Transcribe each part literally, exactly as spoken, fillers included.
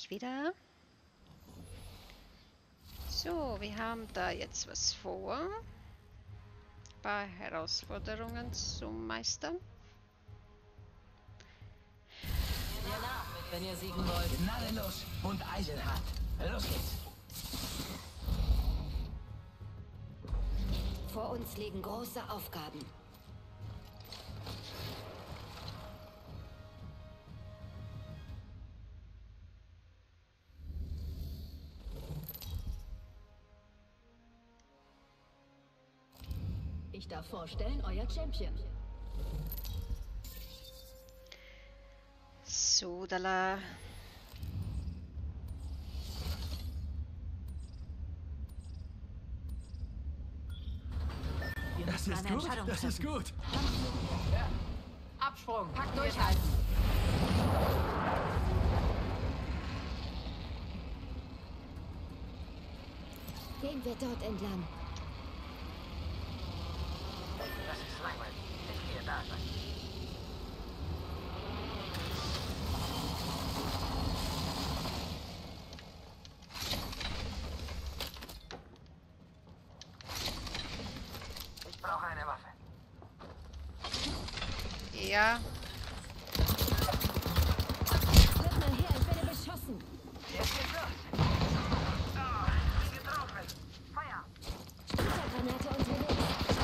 ich wieder. So, wir haben da jetzt was vor. Ein paar Herausforderungen zu meistern. Wenn ihr siegen wollt. Gnadenlos und eisenhart. Los geht's. Vor uns liegen große Aufgaben. Ich darf vorstellen, euer Champion. Sodala. Das ist gut, das ist gut. Ja. Absprung, Pack durchhalten. Gehen wir dort entlang. Das ist langweilig. Ich gehe da sein. Ich brauche eine Waffe. Ja. Bleib mal her, ich werde beschossen. Jetzt geht's los. Ah, ich bin getroffen. Feuer. Splittergranate unterwegs.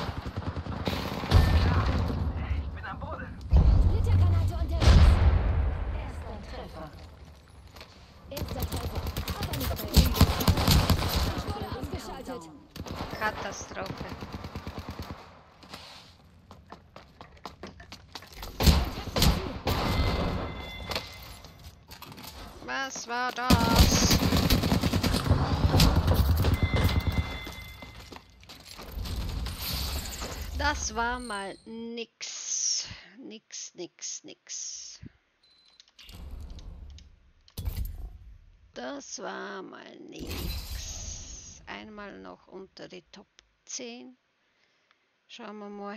Ich bin am Boden. Splittergranate unterwegs. Erster Treffer. Erster Treffer. Aber nicht bei mir. Ich wurde ausgeschaltet. Katastrophe. Was war das? Das war mal nix. Nix, nix, nix. Das war mal nix. Einmal noch unter die Top zehn. Schauen wir mal.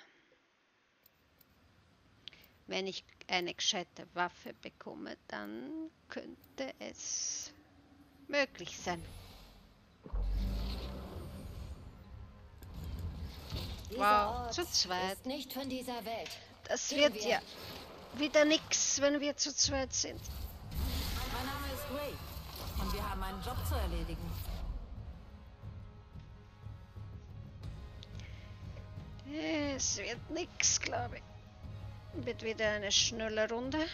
Wenn ich eine gescheite Waffe bekomme, dann könnte es möglich sein. Dieser Wow, Ort zu zweit. ist nicht von dieser Welt. Das Gehen wird wir. ja wieder nix, wenn wir zu zweit sind. Mein Name ist Ray und wir haben einen Job zu erledigen. Es wird nix, glaube ich. Wird wieder eine schnelle Runde.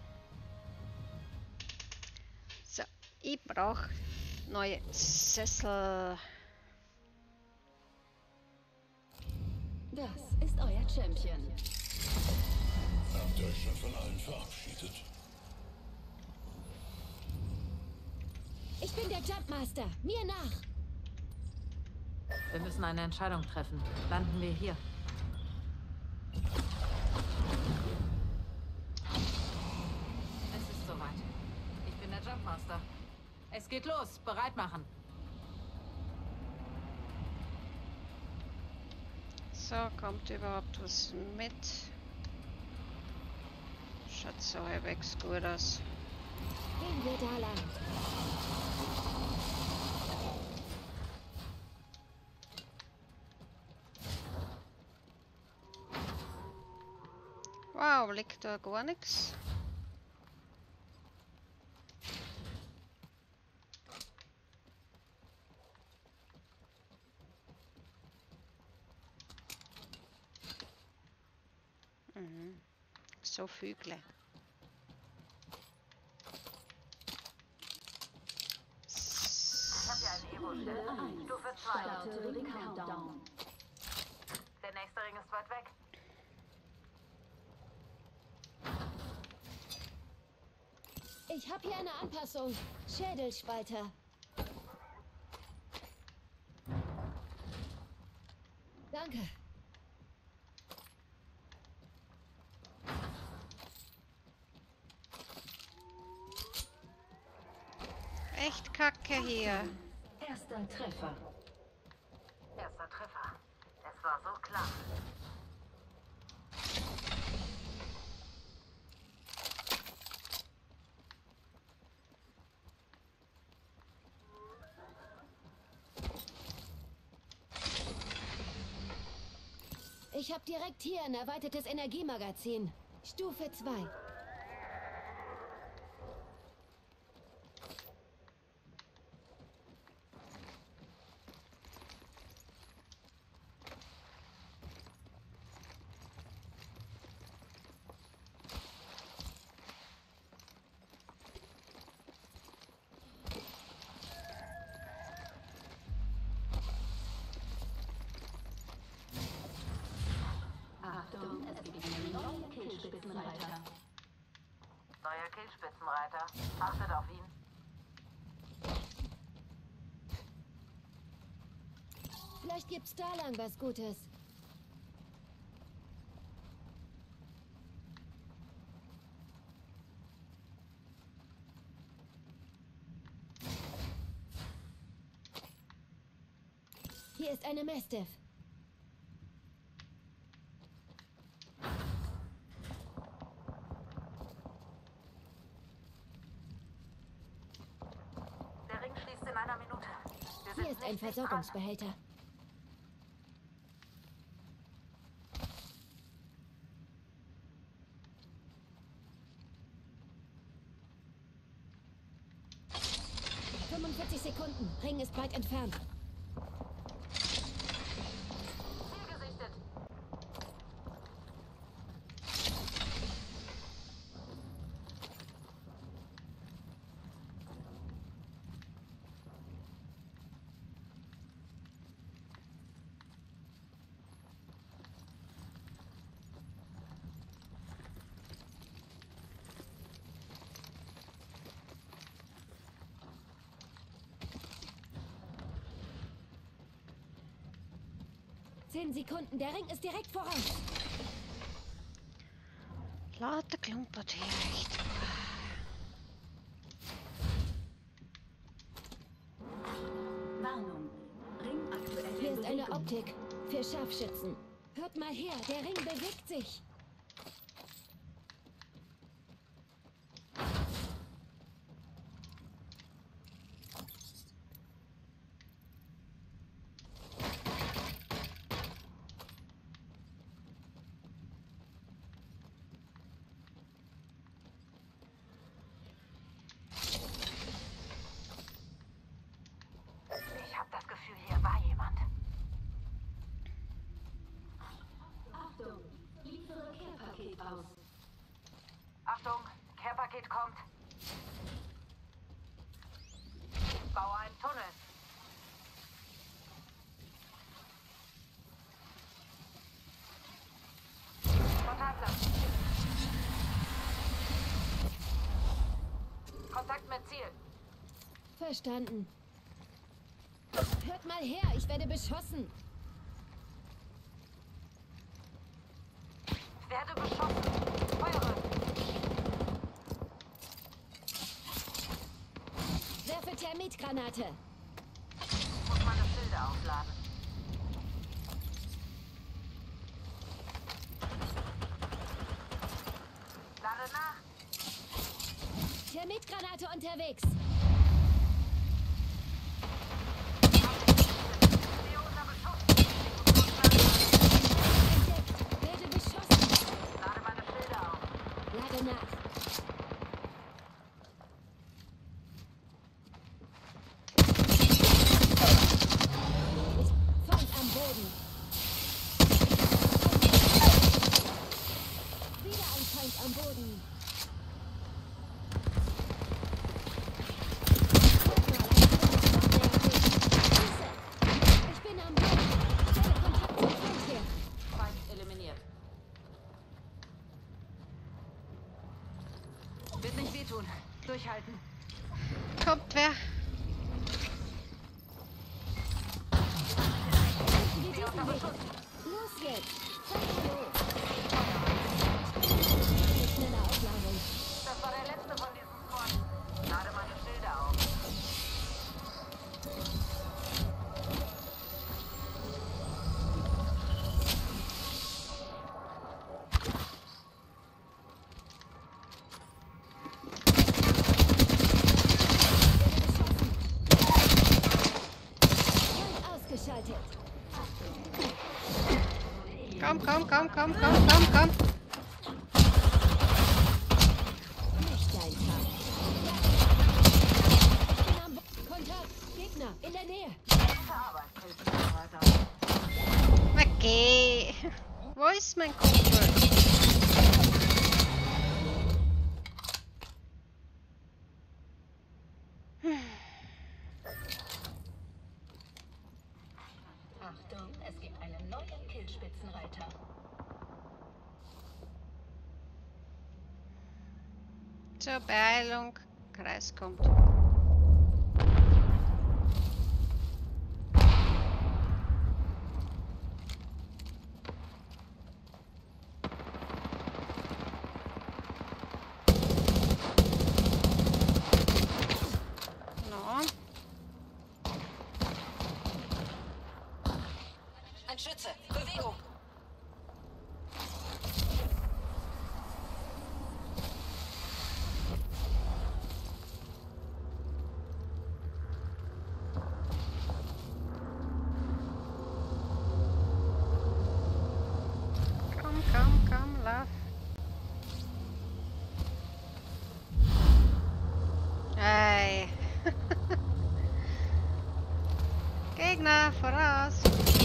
So, ich brauche neue Sessel. Das ist euer Champion. Habt ihr euch schon von allen verabschiedet? Ich bin der Jumpmaster. Mir nach. Wir müssen eine Entscheidung treffen. Landen wir hier? Es ist soweit. Ich bin der Jumpmaster. Es geht los. Bereit machen. So, kommt überhaupt was mit? Schaut so halbwegs gut aus. Gehen wir da lang. Wow, liegt da gar nichts? Mhm. So Vögel. Ich habe ja eine Evo-Stelle. Stufe zwei. Starte den Countdown. Der nächste Ring ist weit weg. Ich habe hier eine Anpassung. Schädelspalter. Danke. Echt kacke hier. Erster Treffer. Erster Treffer. Es war so klar. Ich habe direkt hier ein erweitertes Energiemagazin. Stufe zwei. Achtung, es gibt einen neuen Killspitzenreiter. Neuer Killspitzenreiter. Achtet auf ihn. Vielleicht gibt's da lang was Gutes. Hier ist eine Mastiff. Der Ring schließt in einer Minute. Wir Hier sind ist ein nicht dicht Versorgungsbehälter. fünfundvierzig Sekunden. Ring ist weit entfernt. Ziel gesichtet. Zehn Sekunden. Der Ring ist direkt voraus. Laat klumpert hier echt. Warnung. Ring aktuell Hier in ist eine Bewegung. Optik für Scharfschützen. Hört mal her, der Ring bewegt sich. Ich habe das Gefühl, hier war jemand. Achtung, liefere Care-Paket aus. Achtung, Care-Paket kommt. Baue einen Tunnel. Portalplatz. Kontakt mit Ziel. Verstanden. Hört mal her, ich werde beschossen. Werde beschossen. Feuere. Werfe Thermitgranate. Muss meine Schilde aufladen. Lade nach. Thermitgranate unterwegs. Stehe unter Beschuss. Entdeckt. Werde beschossen. Lade meine Schilde auf. Lade nach. Feind am Boden. Wieder ein Feind am Boden. komm, komm, komm, komm, komm, komm, komm. Nicht dein Fall. Ich bin am Bo Kontakt. Gegner in der Nähe. Okay. Wo ist mein Kumpel? Achtung, es gibt einen neuen Killspitzenreiter. Zur Beeilung. Kreis kommt. No. Ein Schütze. Bewegung. Komm, komm, komm, lauf. Ei. Gegner, voraus.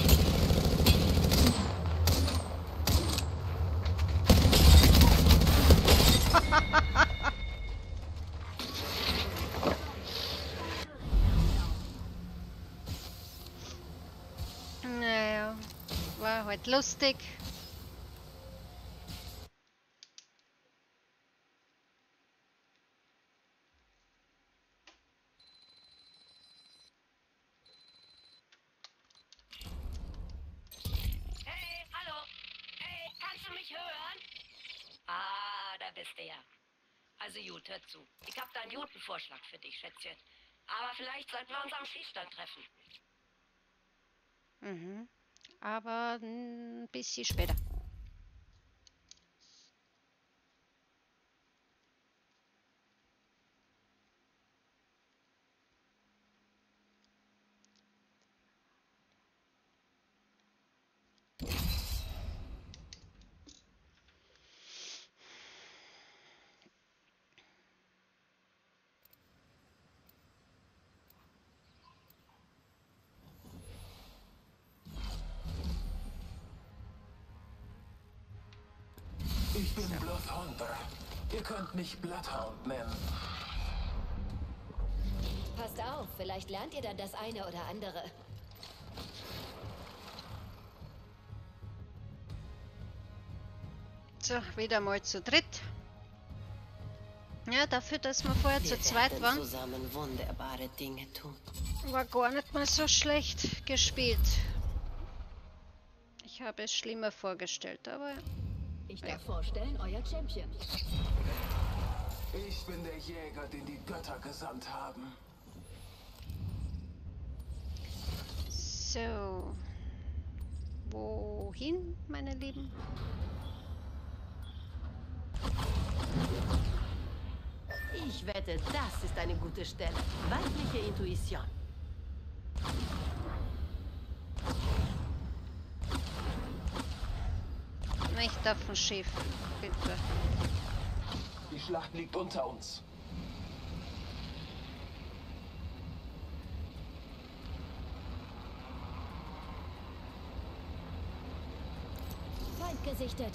Naja, war heute lustig. Hey, hallo. Hey, kannst du mich hören? Ah, da bist du ja. Also gut, hör zu. Ich hab da einen guten Vorschlag für dich, Schätzchen. Aber vielleicht sollten wir uns am Schießstand treffen. Mhm. Aber ein bisschen später. Ich bin Bloodhunter. Ihr könnt mich Bloodhound nennen. Passt auf, vielleicht lernt ihr dann das eine oder andere. So, wieder mal zu dritt. Ja, dafür, dass wir vorher zu zweit waren, zusammen wunderbare Dinge tun. war gar nicht mal so schlecht gespielt. Ich habe es schlimmer vorgestellt, aber Ich darf vorstellen, euer Champion. Ich bin der Jäger, den die Götter gesandt haben. so. Wohin, meine Lieben? Ich wette, das ist eine gute Stelle. Weibliche Intuition. Nicht auf dem Schiff, bitte. Die Schlacht liegt unter uns. Feind gesichtet.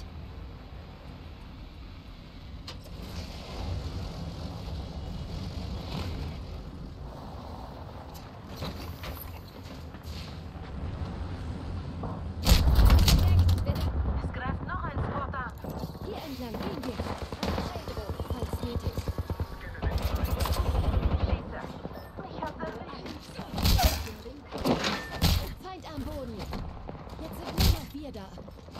Es greift noch ein Squad an. Hier entlang gehen wir. Heildro, falls nötig. Schieße. Mich hat erwischt. Feind am Boden. Jetzt sind nur noch wir da.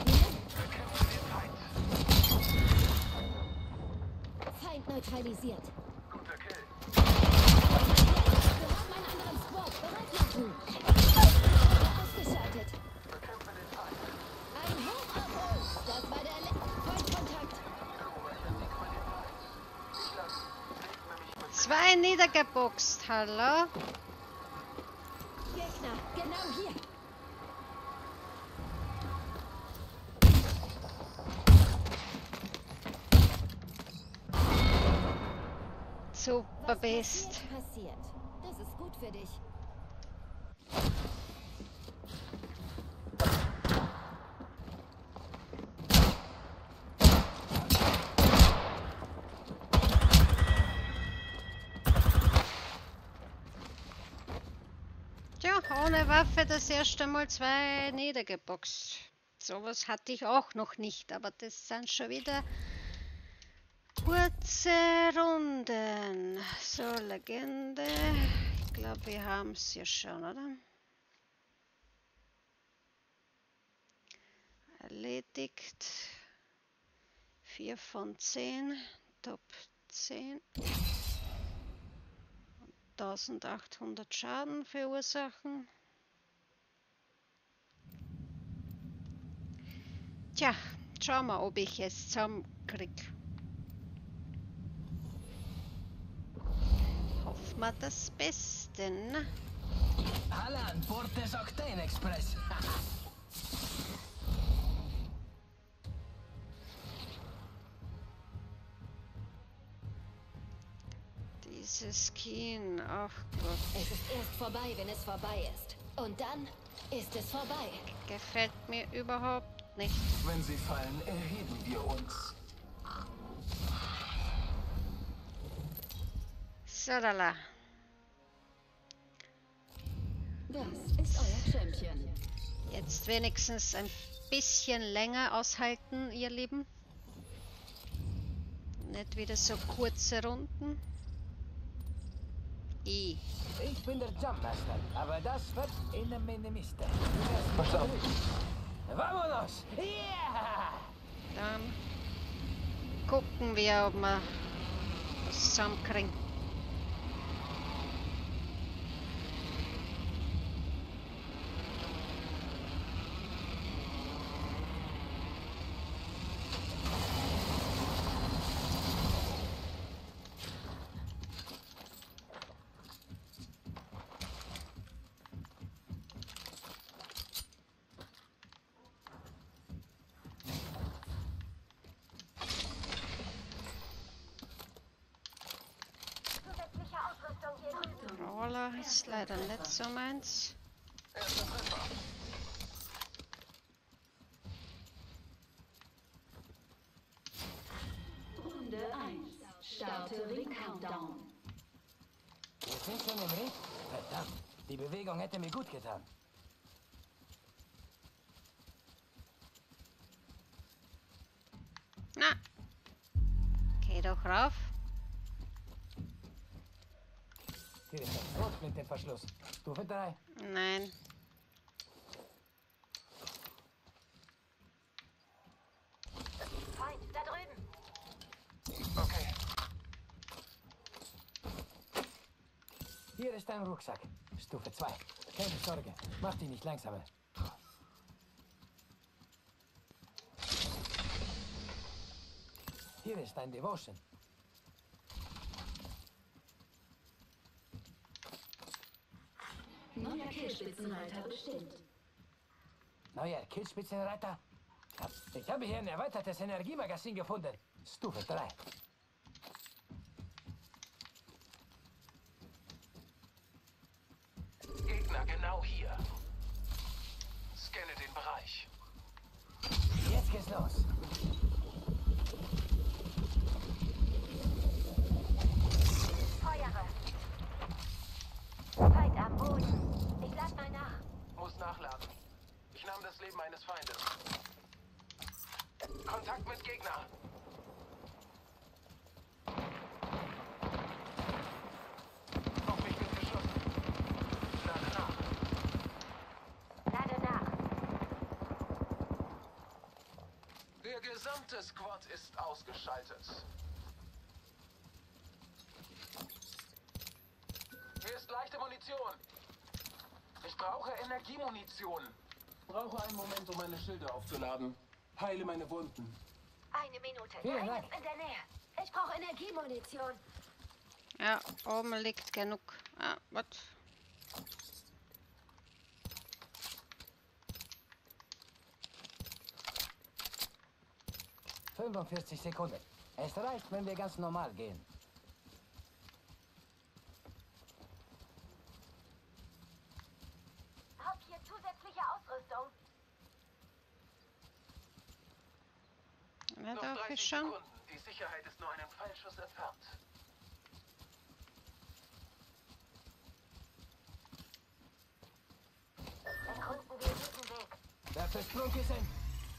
Feind neutralisiert. Guter Kill. Wir haben einen anderen Squad. Bereit machen. Ausgeschaltet. Bekämpfe den Feind. Ein Hoch auf uns. Das war der Le Feindkontakt. Beobachte die Qualität. Ich lass. Segne mich mit Zwei niedergeboxt, hallo? Gegner, genau hier. Super Was bist. passiert, passiert. Das ist gut für dich. Tja, ohne Waffe das erste Mal zwei niedergeboxt. Sowas hatte ich auch noch nicht, aber das sind schon wieder kurze Runden. So, Legende. Ich glaube, wir haben es ja schon, oder? Erledigt. vier von zehn. Top zehn. eintausendachthundert Schaden verursachen. Tja, schauen wir, ob ich es zusammenkriege. Hoffen wir das Beste. Ne? Alan, Portes Octane Express. Dieses Skin, ach Gott, Es ist erst vorbei, wenn es vorbei ist. Und dann ist es vorbei. gefällt mir überhaupt nicht. Wenn sie fallen, erheben wir uns. Sadala. Das ist euer Champion. Jetzt wenigstens ein bisschen länger aushalten, ihr Lieben. Nicht wieder so kurze Runden. I. Ich bin der Jumpmaster, aber das wird eine Minimiste. Verstanden. Vamonos! Yeah! Dann gucken wir, ob wir was zusammenkriegen. Brawler ist leider nicht so meins. Runde eins. Starte den Countdown. Wir sind schon im Ring? Verdammt, die Bewegung hätte mir gut getan. Na, geh doch rauf. Hier ist ein Schrot mit dem Verschluss. Stufe drei. Nein. Feind, da drüben. Okay. Hier ist dein Rucksack. Stufe zwei. Keine Sorge, mach dich nicht langsamer. Hier ist dein Devotion. Neuer Killspitzenreiter bestimmt. Neuer Killspitzenreiter? Ich habe hier ein erweitertes Energiemagazin gefunden. Stufe drei. Gegner genau hier. Scanne den Bereich. Jetzt geht's los. Feuere. Feind am Boden. Ich lad mal nach. Muss nachladen. Ich nahm das Leben eines Feindes. Kontakt mit Gegner. Auf mich wird geschossen. Lade nach. Lade nach. Der gesamte Squad ist ausgeschaltet. Hier ist leichte Munition. Ich brauche Energiemunition. Brauche einen Moment, um meine Schilde aufzuladen. Heile meine Wunden. Eine Minute. Vielen Feind Dank. ist in der Nähe. Ich brauche Energiemunition. Ja, oben liegt genug. Ah, was? fünfundvierzig Sekunden. Es reicht, wenn wir ganz normal gehen. Ausrüstung. Na Noch doch, dreißig ist schon. Sekunden. Die Sicherheit ist nur einen Pfeilschuss entfernt. Erkunden wir diesen Weg. Der Versprung ist ein...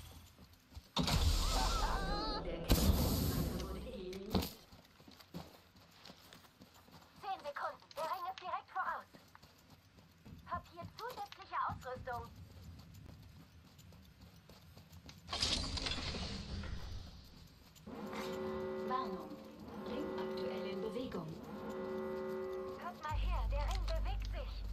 Zehn Sekunden. Der Ring ist direkt voraus. Hab hier zusätzliche Ausrüstung. Warnung. Ring aktuell in Bewegung. Hört mal her, der Ring bewegt sich.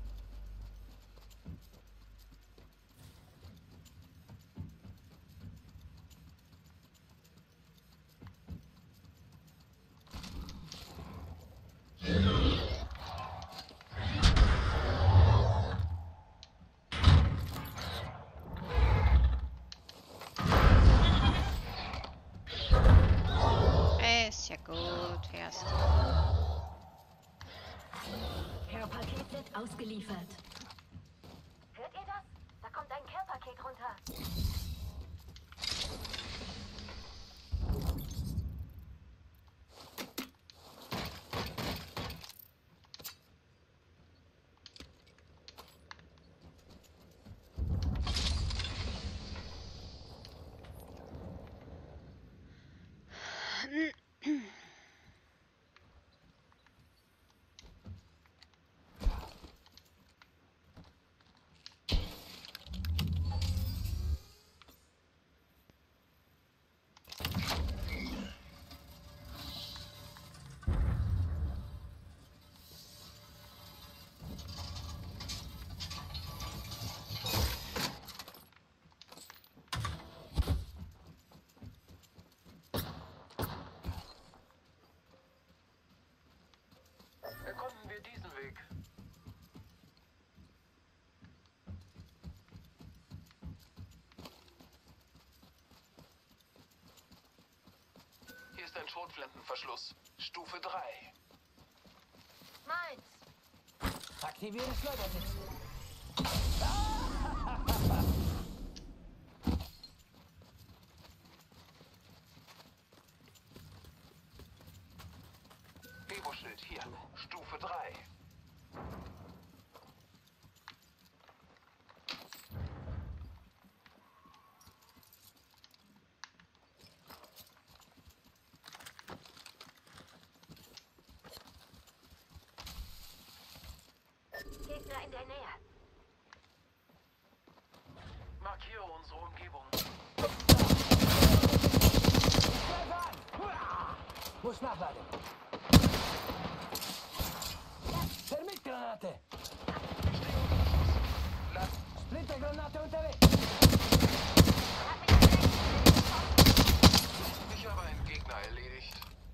Ist ja gut, fährst. Care-Paket wird ausgeliefert. Hört ihr das? Da kommt ein Care-Paket runter. Erkunden wir diesen Weg. Hier ist ein Schrotflintenverschluss. Stufe drei. Meins. Aktiviere Schleudersitz. Bebo-Schild hier. Stufe drei. Gegner in der Nähe. Markiere unsere Umgebung. Muss nachladen. Thermitgranate. Splittergranate unterwegs. Ich habe einen Gegner erledigt.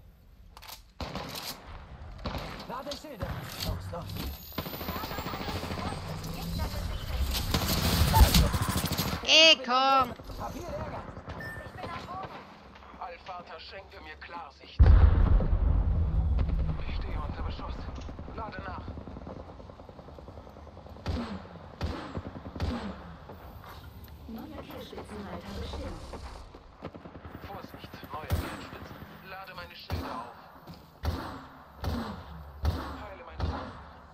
Lade Schilder. Los, los. Geh, komm! Hab hier Ärger. Allvater, schenke mir Klarsicht. Ich stehe unter Beschuss. Lade nach. Neuer Care-Spitzenreiter bestimmt. Vorsicht, neue Querspitzen. Lade meine Schilde auf. Heile meine Wunden.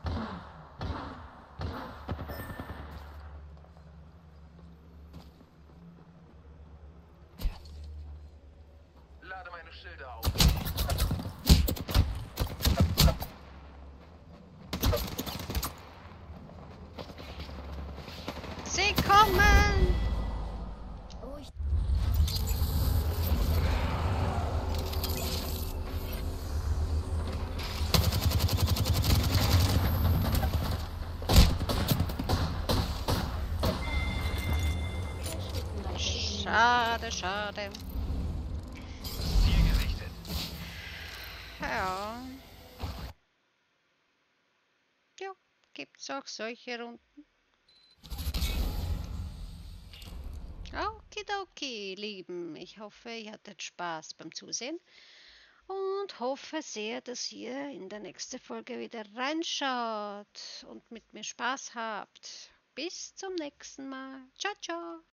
Lade meine Schilde auf. Sie kommen! Oh, ich... Schade, schade. Zielgerichtet. Ja. Ja, gibt's auch solche Runden. Okidoki, Lieben. Ich hoffe, ihr hattet Spaß beim Zusehen. Und hoffe sehr, dass ihr in der nächsten Folge wieder reinschaut und mit mir Spaß habt. Bis zum nächsten Mal. Ciao, ciao.